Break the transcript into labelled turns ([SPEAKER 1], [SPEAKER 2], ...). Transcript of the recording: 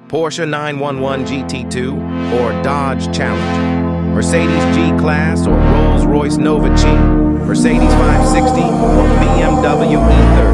[SPEAKER 1] Porsche 911 GT2 or Dodge Challenger, Mercedes G-Class or Rolls-Royce Nova Chi, Mercedes 560 or BMW E30.